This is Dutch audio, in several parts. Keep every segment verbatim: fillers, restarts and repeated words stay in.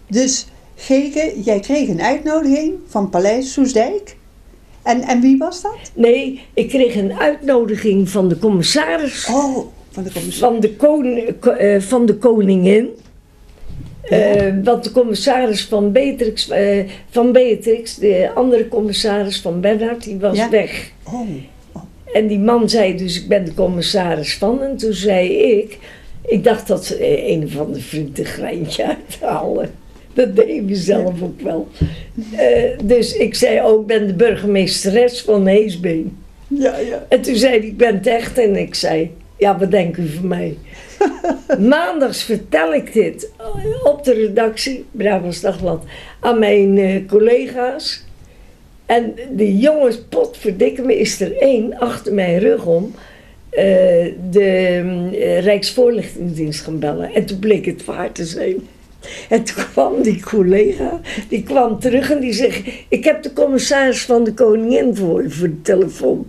Dus Geke, jij kreeg een uitnodiging van Paleis Soestdijk. En, en wie was dat? Nee, ik kreeg een uitnodiging van de commissaris. Oh, van de commissaris. Van de, koning, uh, van de koningin. Uh, want de commissaris van Beatrix, uh, van Beatrix, de andere commissaris van Bernhard, die was ja. weg. Oh. Oh. En die man zei dus, ik ben de commissaris van. En toen zei ik, ik dacht dat ze uh, een of ander vriend een greintje uithalen. Dat deed ik zelf ook wel. Uh, dus ik zei ook, ik ben de burgemeesteres van Heesbeen. Ja, ja. En toen zei hij, ik ben het echt. En ik zei, ja, wat denkt u van mij? Maandags vertel ik dit op de redactie, Brabants Dagblad, aan mijn uh, collega's. En de jongens, potverdikke me, is er één achter mijn rug om uh, de uh, Rijksvoorlichtingsdienst gaan bellen. En toen bleek het waar te zijn. En toen kwam die collega, die kwam terug en die zegt, ik heb de commissaris van de koningin voor je voor de telefoon.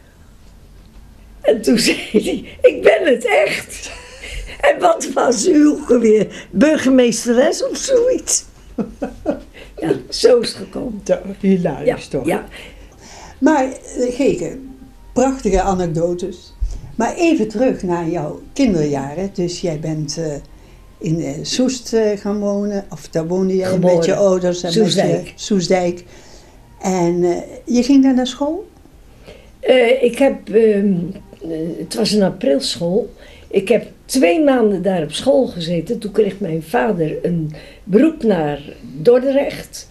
En toen zei hij, ik ben het echt. En wat was u ook alweer, burgemeesteres of zoiets? Ja, zo is het gekomen. Hilarisch ja, toch? Ja. Maar Geke, prachtige anekdotes. Maar even terug naar jouw kinderjaren. Dus jij bent uh, in uh, Soest uh, gaan wonen, of daar woonde jij Geboren. met je ouders en Soestdijk. met je Soestdijk. En uh, je ging daar naar school? Uh, ik heb, uh, uh, het was een aprilschool. Ik heb twee maanden daar op school gezeten. Toen kreeg mijn vader een beroep naar Dordrecht.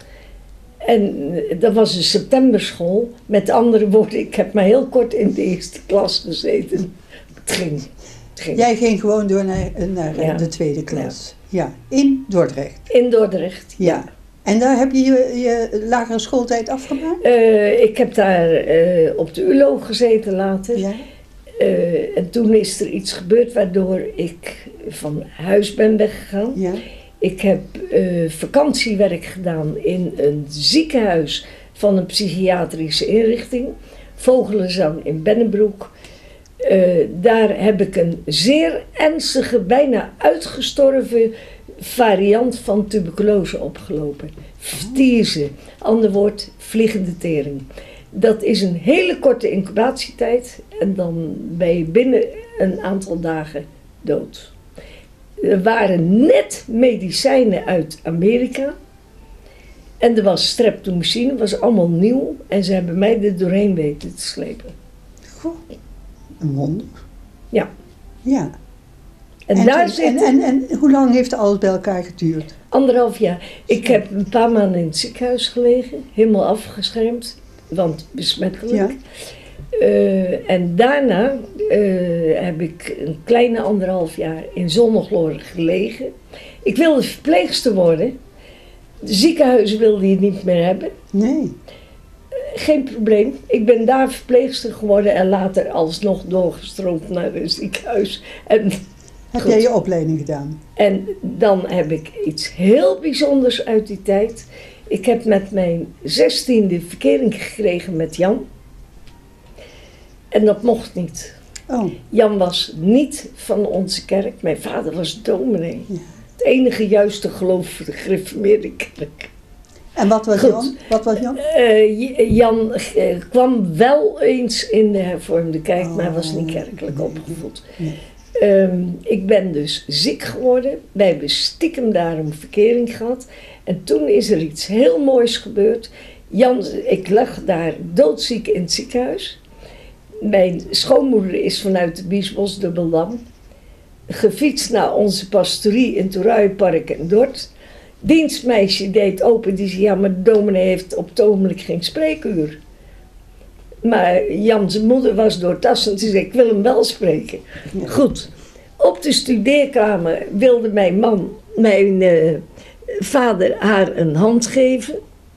En dat was een septemberschool. Met andere woorden, ik heb maar heel kort in de eerste klas gezeten. Het ging. Het ging. Jij ging gewoon door naar, naar ja. de tweede klas. Ja. ja, in Dordrecht. In Dordrecht, ja. ja. En daar heb je je, je lagere schooltijd afgemaakt? Uh, ik heb daar uh, op de U L O gezeten later. Ja. Uh, en toen is er iets gebeurd waardoor ik van huis ben weggegaan. Ja. Ik heb uh, vakantiewerk gedaan in een ziekenhuis van een psychiatrische inrichting. Vogelenzang in Bennebroek. Uh, daar heb ik een zeer ernstige, bijna uitgestorven variant van tuberculose opgelopen. Vertieze, ander woord, vliegende tering. Dat is een hele korte incubatietijd en dan ben je binnen een aantal dagen dood. Er waren net medicijnen uit Amerika en er was streptomycine, was allemaal nieuw en ze hebben mij er doorheen weten te slepen. Goh, een wonder. Ja. Ja. En, en, daar en, zit... en, en, en hoe lang heeft alles bij elkaar geduurd? Anderhalf jaar. Ik heb een paar maanden in het ziekenhuis gelegen, helemaal afgeschermd, want besmettelijk. Ja. Uh, en daarna uh, heb ik een kleine anderhalf jaar in Zonnegloor gelegen. Ik wilde verpleegster worden. De ziekenhuizen wilden je niet meer hebben. Nee. Uh, geen probleem. Ik ben daar verpleegster geworden en later alsnog doorgestroomd naar een ziekenhuis. En, heb goed. jij je opleiding gedaan? En dan heb ik iets heel bijzonders uit die tijd. Ik heb met mijn zestiende verkering gekregen met Jan. En dat mocht niet. Oh. Jan was niet van onze kerk. Mijn vader was dominee. Ja. Het enige juiste geloof voor de gereformeerde kerk. En wat was Goed. Jan? Wat was Jan? Uh, Jan uh, kwam wel eens in de hervormde kerk, oh. maar was niet kerkelijk nee. opgevoed. Nee. Um, ik ben dus ziek geworden. Wij hebben stiekem daarom verkering gehad. En toen is er iets heel moois gebeurd. Jan, ik lag daar doodziek in het ziekenhuis. Mijn schoonmoeder is vanuit de Biesbos Dubbeldam gefietst naar onze pastorie in Toeruienpark en Dort. Dienstmeisje deed open, die zei, ja, maar de dominee heeft op het ogenblik geen spreekuur. Maar Jan zijn moeder was doortastend, die zei, ik wil hem wel spreken. Ja. Goed, op de studeerkamer wilde mijn man, mijn uh, vader, haar een hand geven.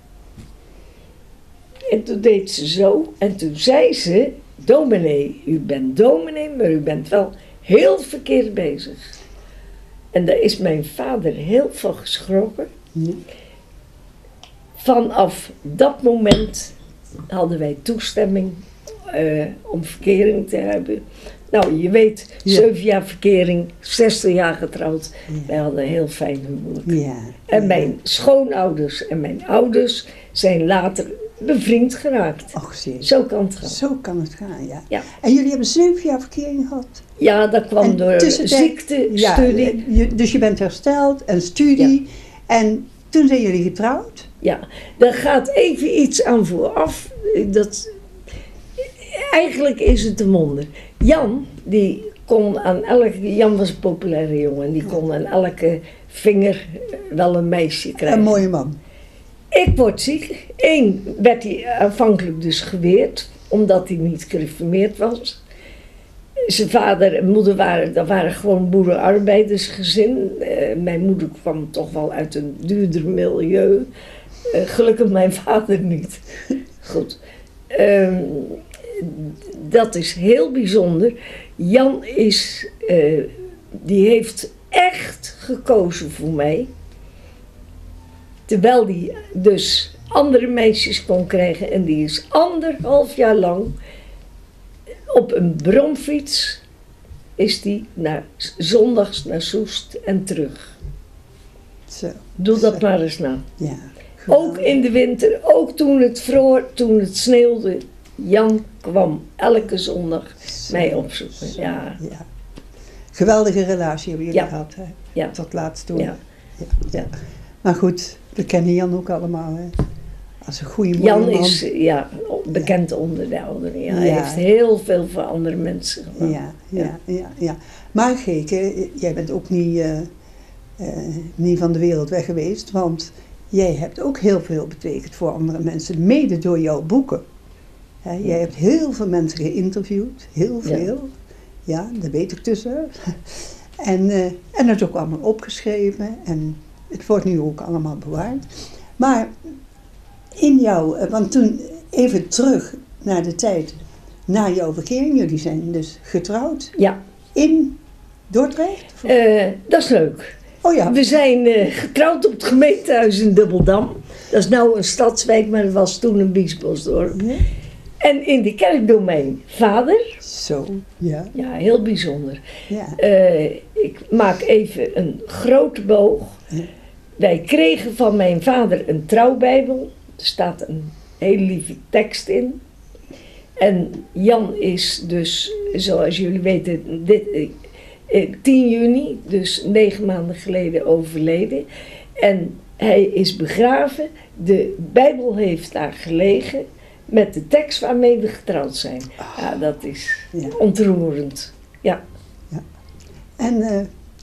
En toen deed ze zo, en toen zei ze, dominee, u bent dominee, maar u bent wel heel verkeerd bezig. En daar is mijn vader heel van geschrokken. Ja. Vanaf dat moment hadden wij toestemming uh, om verkering te hebben. Nou, je weet, ja. zeven jaar verkering, zestig jaar getrouwd. Ja. Wij hadden een heel fijn huwelijk. Ja. En ja. mijn schoonouders en mijn ouders zijn later bevriend geraakt. Och, zie je. Zo kan het gaan. Zo kan het gaan, ja. ja. En jullie hebben zeven jaar verkering gehad? Ja, dat kwam en door ziekte, ja, studie. Je, dus je bent hersteld en studie. Ja. En toen zijn jullie getrouwd? Ja, daar gaat even iets aan vooraf. Dat, eigenlijk is het een wonder. Jan, die kon aan elke... Jan was een populaire jongen. Die kon aan elke vinger wel een meisje krijgen. Een mooie man. Ik word ziek. Eén werd hij aanvankelijk dus geweerd, omdat hij niet gereformeerd was. Zijn vader en moeder waren, dat waren gewoon boerenarbeidersgezin. Uh, mijn moeder kwam toch wel uit een duurder milieu. Uh, gelukkig mijn vader niet. Goed. Uh, dat is heel bijzonder. Jan is, uh, die heeft echt gekozen voor mij. Terwijl die dus andere meisjes kon krijgen. En die is anderhalf jaar lang op een bromfiets is die naar, zondags naar Soest en terug. Zo, Doe dat zo. maar eens na. Ja, ook in de winter, ook toen het vroor, toen het sneeuwde. Jan kwam elke zondag zo, mij opzoeken. Zo, ja. Ja. Geweldige relatie hebben jullie ja. gehad, hè? Ja. Tot laatst toe. Ja. Ja. Ja. Maar goed, we kennen Jan ook allemaal, hè? Als een goede mooie Jan man. is ja, bekend ja. onder de ouderen. Ja. Hij ja. heeft heel veel voor andere mensen gedaan. Ja, ja, ja. ja, ja. Maar Geeke, jij bent ook niet, uh, uh, niet van de wereld weg geweest, want jij hebt ook heel veel betekend voor andere mensen, mede door jouw boeken. He, jij hebt heel veel mensen geïnterviewd, heel veel. Ja, ja dat weet ik tussen. En, uh, en dat is ook allemaal opgeschreven en het wordt nu ook allemaal bewaard. Maar in jou, want toen even terug naar de tijd na jouw verkering, jullie zijn dus getrouwd. Ja. In Dordrecht? Uh, dat is leuk. Oh ja. We zijn uh, getrouwd op het gemeentehuis in Dubbeldam. Dat is nou een stadswijk, maar dat was toen een biesbosdorp. Ja. En in de kerk door mijn vader. Zo, ja. Ja, heel bijzonder. Ja. Uh, ik maak even een grote boog. Ja. Wij kregen van mijn vader een trouwbijbel. Er staat een hele lieve tekst in. En Jan is dus, zoals jullie weten, dit, eh, tien juni, dus negen maanden geleden overleden. En hij is begraven. De Bijbel heeft daar gelegen met de tekst waarmee we getrouwd zijn. Oh. Ja, dat is ja. ontroerend. Ja. Ja. En uh,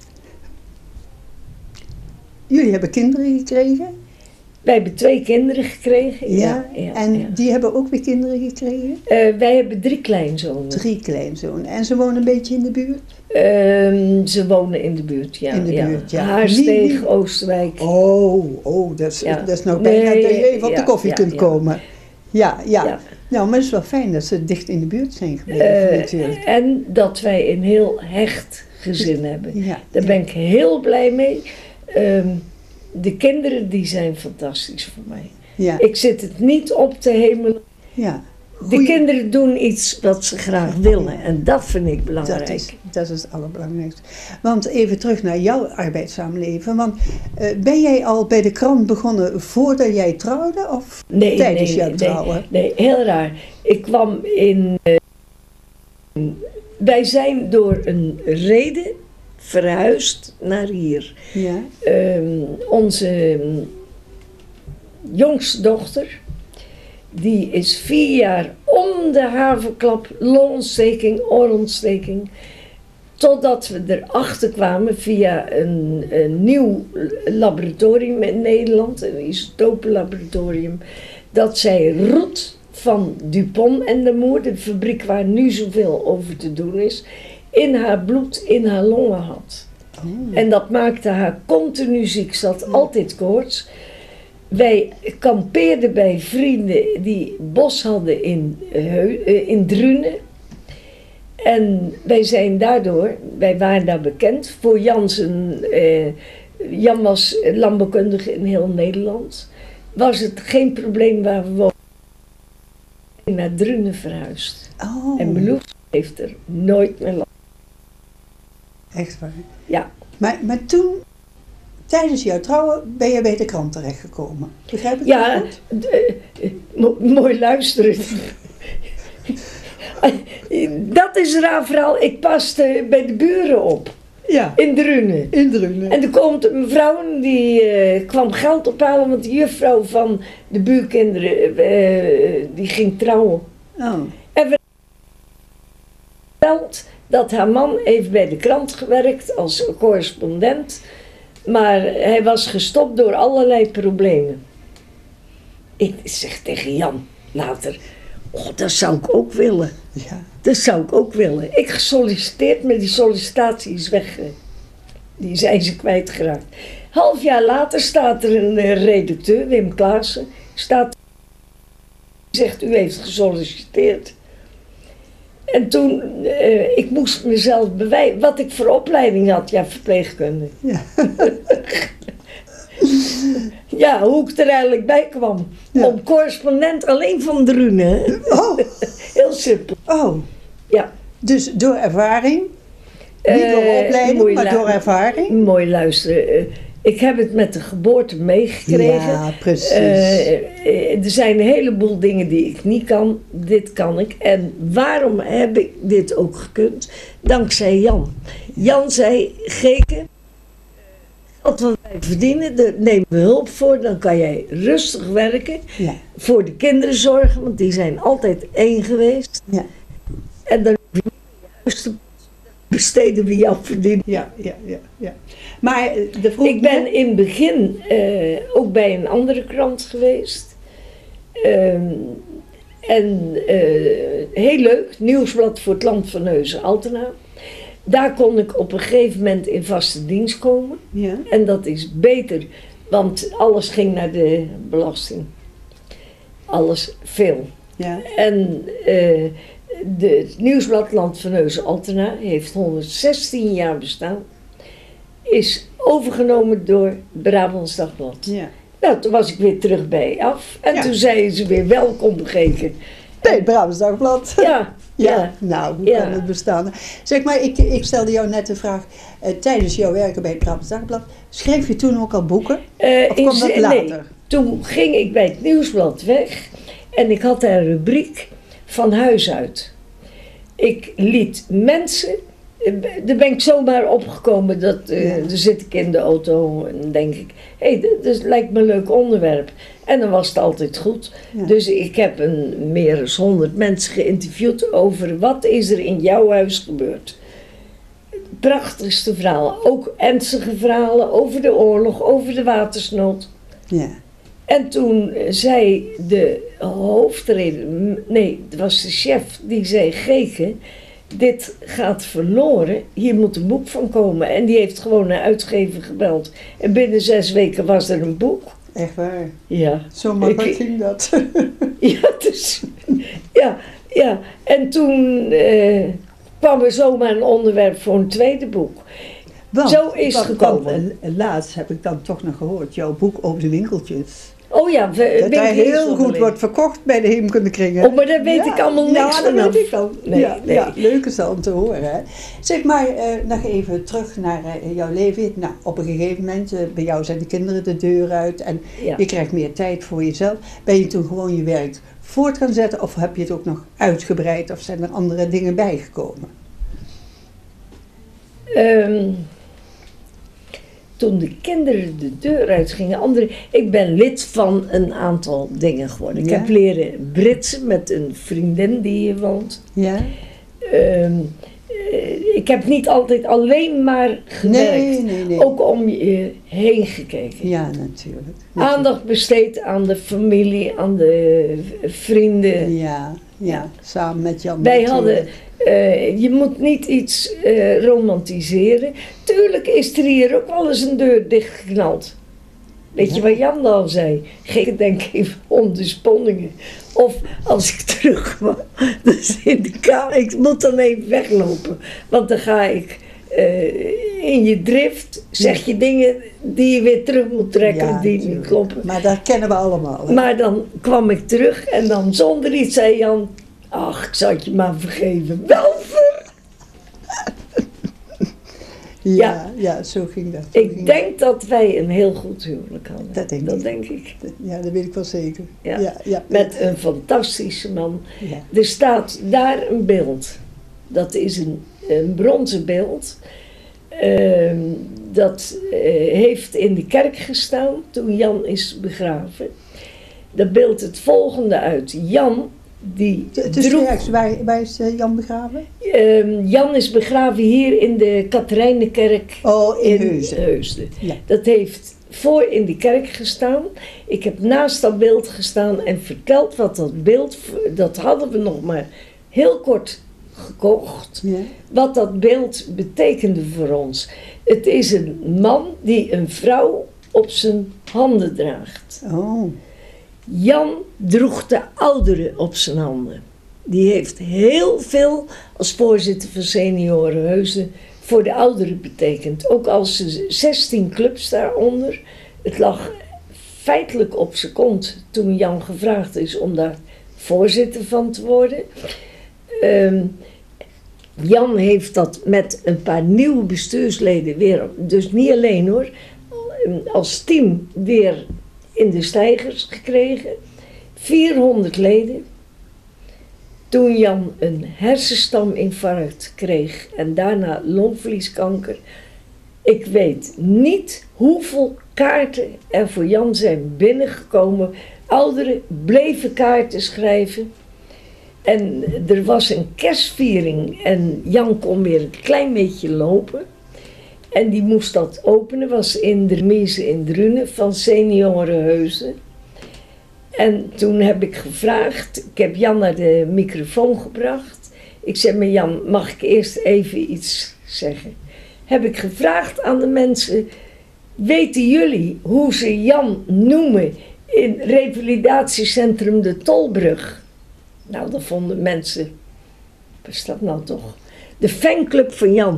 jullie hebben kinderen gekregen? Wij hebben twee kinderen gekregen. Ja. ja. ja en ja. die hebben ook weer kinderen gekregen? Uh, wij hebben drie kleinzonen. Drie kleinzonen. En ze wonen een beetje in de buurt? Uh, ze wonen in de buurt, ja. In de buurt, ja. ja. Haarsteeg, wie... Oosterwijk. Oh, oh dat, is, ja. dat is nou bijna nee, dat je even op ja, de koffie ja, kunt ja. komen. Ja, ja, ja. Nou, maar het is wel fijn dat ze dicht in de buurt zijn gebleven, uh, natuurlijk. En dat wij een heel hecht gezin hebben. Ja, Daar ja. ben ik heel blij mee. Um, De kinderen die zijn fantastisch voor mij. Ja. Ik zit het niet op te hemelen. Ja. De kinderen doen iets wat ze graag willen. En dat vind ik belangrijk. Dat is, dat is het allerbelangrijkste. Want even terug naar jouw arbeidzaam leven. Want uh, ben jij al bij de krant begonnen voordat jij trouwde? Of nee, tijdens nee, jouw nee, trouwen? Nee, nee, heel raar. Ik kwam in... Uh, wij zijn door een reden verhuisd naar hier. Ja. Um, onze um, jongste dochter, die is vier jaar om de haverklap, longontsteking, oorontsteking, totdat we erachter kwamen via een, een nieuw laboratorium in Nederland, een isotopenlaboratorium, dat zij roet van Dupont en de Moer, de fabriek waar nu zoveel over te doen is, in haar bloed, in haar longen had. Oh. En dat maakte haar continu ziek. Ze had altijd koorts. Wij kampeerden bij vrienden die bos hadden in, uh, in Drunen. En wij zijn daardoor, wij waren daar bekend. Voor Jansen, uh, Jan was landbouwkundige in heel Nederland. Was het geen probleem waar we woonden. Naar Drunen verhuisd. Oh. En Meloes heeft er nooit meer last. Echt waar? Ja. Maar, maar toen, tijdens jouw trouwen, ben je bij de krant terechtgekomen. Begrijp ik ja, dat goed? Uh, mo mooi luisteren. Dat is een raar verhaal. Ik paste bij de buren op. Ja. In Drunen. In Drunen. En er komt een mevrouw die uh, kwam geld ophalen, want de juffrouw van de buurkinderen uh, die ging trouwen. Oh. En we verteld dat haar man heeft bij de krant gewerkt als correspondent, maar hij was gestopt door allerlei problemen. Ik zeg tegen Jan later, oh, dat zou ik ook willen. Ja. Dat zou ik ook willen. Ik gesolliciteerd, maar die sollicitatie is weg. Die zijn ze kwijtgeraakt. Half jaar later staat er een uh, redacteur, Wim Klaassen, staat, zegt u heeft gesolliciteerd. En toen, uh, ik moest mezelf bewijzen, wat ik voor opleiding had, ja, verpleegkunde. Ja. Ja, hoe ik er eigenlijk bij kwam. Ja. Om correspondent alleen van Drunen. Oh. Heel simpel. Oh. Ja. Dus door ervaring? Niet door Uh, opleiding, maar door ervaring? Mooi luisteren. Uh, ik heb het met de geboorte meegekregen. Ja, precies. Uh, uh, er zijn een heleboel dingen die ik niet kan. Dit kan ik. En waarom heb ik dit ook gekund? Dankzij Jan. Jan zei, Geke, wat wij verdienen, daar nemen we hulp voor. Dan kan jij rustig werken. Ja. Voor de kinderen zorgen, want die zijn altijd één geweest. Ja. En dan hoef je niet juist te besteden wie jou verdient. Ja, ja, ja, ja. Maar de vroeg Ik ben in het begin uh, ook bij een andere krant geweest. Um, en uh, heel leuk, Nieuwsblad voor het Land van Neuzen, Altena. Daar kon ik op een gegeven moment in vaste dienst komen. Ja. En dat is beter, want alles ging naar de belasting. Alles, veel. Ja. En uh, de, het Nieuwsblad Land van Neuzen Altena heeft honderdzestien jaar bestaan. Is overgenomen door Brabants Dagblad. Ja. Nou, toen was ik weer terug bij af. En ja. Toen zeiden ze weer welkom Geke. Bij het Brabants Dagblad. Ja. Ja, ja. Nou, hoe ja. kan het bestaan? Zeg maar, ik, ik stelde jou net de vraag, uh, tijdens jouw werken bij het Brabants Dagblad, schreef je toen ook al boeken? Uh, of kwam dat later? Nee, toen ging ik bij het Nieuwsblad weg en ik had daar een rubriek van huis uit. Ik liet mensen, daar ben ik zomaar opgekomen, dat, uh, ja. Dan zit ik in de auto en denk ik, hé, hey, dat, dat lijkt me een leuk onderwerp. En dan was het altijd goed. Ja. Dus ik heb een, meer dan honderd mensen geïnterviewd over wat is er in jouw huis gebeurd. Prachtigste verhalen, ook ernstige verhalen over de oorlog, over de watersnood. Ja. En toen zei de hoofdredacteur, nee, het was de chef, die zei, Geke, dit gaat verloren, hier moet een boek van komen. En die heeft gewoon een uitgever gebeld. En binnen zes weken was er een boek. Echt waar? Ja. Zo makkelijk ging dat. Ja, dus, ja, ja. En toen uh, kwam er zomaar een onderwerp voor een tweede boek. Want, Zo is het gekomen. Want, laatst heb ik dan toch nog gehoord, jouw boek over de winkeltjes. Oh ja, we, dat hij heel goed wordt verkocht bij de heemkundekringen. Oh, maar daar weet ja, ik allemaal niks ja, van. Ja, dat weet ik al. Nee, ja, nee. Ja, leuk is dat om te horen. Hè. Zeg maar, uh, nog even terug naar uh, jouw leven. Nou, op een gegeven moment, uh, bij jou zijn de kinderen de deur uit en ja. je krijgt meer tijd voor jezelf. Ben je toen gewoon je werk voort gaan zetten of heb je het ook nog uitgebreid of zijn er andere dingen bijgekomen? Um. Toen de kinderen de deur uitgingen, andere, ik ben lid van een aantal dingen geworden. Ik ja. heb leren Britsen met een vriendin die hier woont. Ja. Um, uh, ik heb niet altijd alleen maar gewerkt, nee, nee, nee. ook om je heen gekeken. Ja, natuurlijk. natuurlijk. Aandacht besteed aan de familie, aan de vrienden. Ja, ja. Samen met Jan. Wij hadden... Uh, je moet niet iets uh, romantiseren. Tuurlijk is er hier ook wel eens een deur dichtgeknald. Weet ja. je wat Jan al zei? Geen denk even om de sponningen. Of als ik terugkwam, dus in de kamer, ik moet dan even weglopen. Want dan ga ik uh, in je drift, zeg je dingen die je weer terug moet trekken, ja, die niet kloppen. Maar dat kennen we allemaal. Hè? Maar dan kwam ik terug en dan zonder iets zei Jan, Ach, ik zal het je maar vergeven. Welver! Ja, ja, ja, zo ging dat. Zo ik ging denk dat. dat wij een heel goed huwelijk hadden. Dat denk, dat ik. denk ik. Ja, dat weet ik wel zeker. Ja. Ja, ja. Met een fantastische man. Ja. Er staat daar een beeld. Dat is een, een bronzen beeld. Uh, dat uh, heeft in de kerk gestaan toen Jan is begraven. Dat beeldt het volgende uit. Jan, die Dus droeg... waar, waar is uh, Jan begraven? Uh, Jan is begraven hier in de Katerijnenkerk oh, in, in Heusden. Heusden. Ja. Dat heeft voor in die kerk gestaan. Ik heb naast dat beeld gestaan en verteld wat dat beeld... Dat hadden we nog maar heel kort gekocht. Ja. Wat dat beeld betekende voor ons. Het is een man die een vrouw op zijn handen draagt. Oh. Jan droeg de ouderen op zijn handen. Die heeft heel veel als voorzitter van Senioren Heusden voor de ouderen betekend. Ook als ze zestien clubs daaronder. Het lag feitelijk op zijn kont toen Jan gevraagd is om daar voorzitter van te worden. Um, Jan heeft dat met een paar nieuwe bestuursleden weer, dus niet alleen hoor, als team weer in de steigers gekregen. vierhonderd leden. Toen Jan een hersenstaminfarct kreeg en daarna longvlieskanker. Ik weet niet hoeveel kaarten er voor Jan zijn binnengekomen. Ouderen bleven kaarten schrijven. En er was een kerstviering en Jan kon weer een klein beetje lopen. En die moest dat openen, was in de remise in Drunen van Senioren Heusden. En toen heb ik gevraagd, ik heb Jan naar de microfoon gebracht. Ik zei, maar Jan, mag ik eerst even iets zeggen? Heb ik gevraagd aan de mensen, weten jullie hoe ze Jan noemen in revalidatiecentrum de Tolbrug? Nou, dat vonden mensen, wat is dat nou toch? De fanclub van Jan.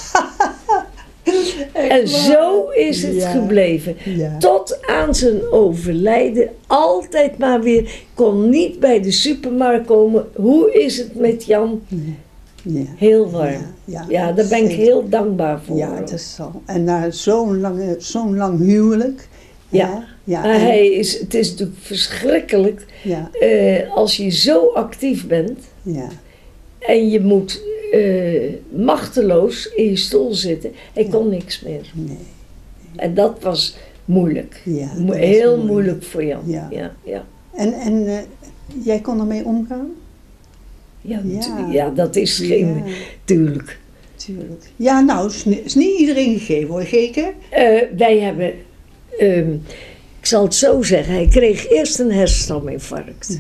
En zo is het ja, gebleven. Ja. Tot aan zijn overlijden. Altijd maar weer. Kon niet bij de supermarkt komen. Hoe is het met Jan? Ja. Heel warm. Ja, ja, ja, daar ben ik heel dankbaar voor. Ja, dat is zo. En na zo'n lang, zo'n lang huwelijk. Ja, ja maar en... hij is, het is natuurlijk verschrikkelijk. Ja. Uh, als je zo actief bent. Ja. En je moet... Uh, machteloos in je stoel zitten. Hij ja. kon niks meer. Nee. Nee. En dat was moeilijk. Ja, dat Heel moeilijk. moeilijk voor Jan. Ja. Ja, ja. En, en uh, jij kon ermee omgaan? Ja, ja. ja dat is geen... Ja. Tuurlijk. Tuurlijk. Ja, nou, is, is niet iedereen gegeven hoor, Geke. Uh, wij hebben... Um, ik zal het zo zeggen. Hij kreeg eerst een hersenstaminfarct.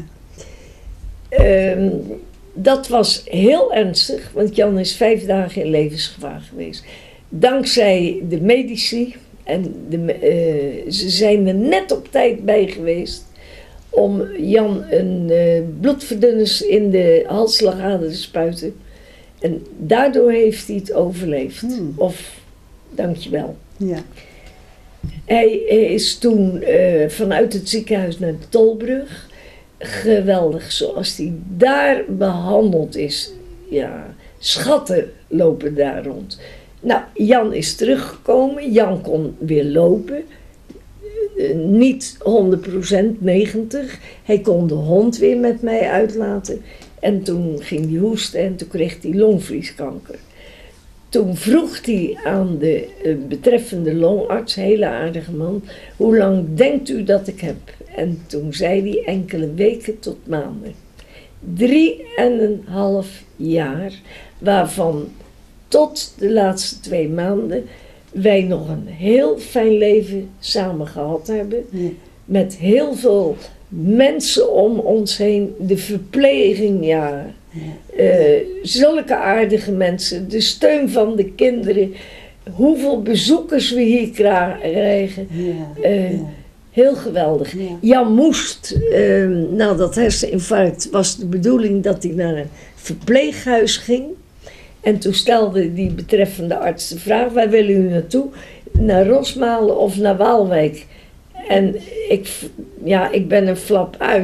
Ja. Um, Dat was heel ernstig, want Jan is vijf dagen in levensgevaar geweest. Dankzij de medici, en de, uh, ze zijn er net op tijd bij geweest om Jan een uh, bloedverdunners in de halsslagader te spuiten. En daardoor heeft hij het overleefd. Hmm. Of, dankjewel. Ja. Hij is toen uh, vanuit het ziekenhuis naar de Tolbrug. Geweldig, zoals hij daar behandeld is. Ja, schatten lopen daar rond. Nou, Jan is teruggekomen. Jan kon weer lopen. Uh, niet honderd procent, negentig. Hij kon de hond weer met mij uitlaten. En toen ging hij hoesten en toen kreeg hij longvlieskanker. Toen vroeg hij aan de uh, betreffende longarts, hele aardige man, hoe lang denkt u dat ik heb? En toen zei hij enkele weken tot maanden. Drie en een half jaar, waarvan tot de laatste twee maanden wij nog een heel fijn leven samen gehad hebben. Ja. Met heel veel mensen om ons heen, de verpleging, ja. Ja. Uh, zulke aardige mensen, de steun van de kinderen, hoeveel bezoekers we hier krijgen. Ja. Uh, ja. Heel geweldig. Ja. Jan moest, uh, na dat herseninfarct was de bedoeling dat hij naar een verpleeghuis ging. En toen stelde die betreffende arts de vraag, waar willen u naartoe? Naar Rosmalen of naar Waalwijk? En ik, ja, ik ben een flap uit.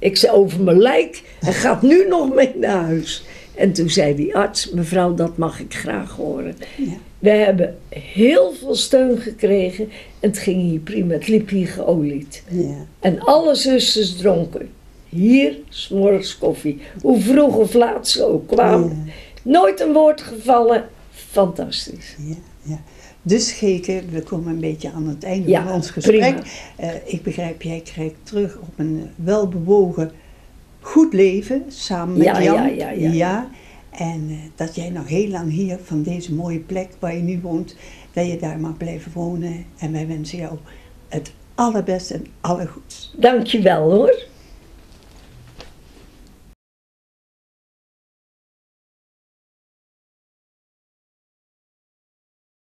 Ik zei, over mijn lijk. Hij gaat nu nog mee naar huis. En toen zei die arts, mevrouw, dat mag ik graag horen. Ja. We hebben heel veel steun gekregen. En het ging hier prima. Het liep hier geolied. Ja. En alle zusters dronken hier 's morgens koffie. Hoe vroeg of laat ze ook kwamen. Ja. Nooit een woord gevallen. Fantastisch. Ja, ja. Dus Geke, we komen een beetje aan het einde ja, van ons gesprek. Uh, ik begrijp, jij krijgt terug op een welbewogen, goed leven samen met ja, Jan. Ja, ja, ja. ja. En uh, dat jij nog heel lang hier van deze mooie plek waar je nu woont, dat je daar mag blijven wonen. En wij wensen jou het allerbeste en allergoeds. Dank je wel hoor.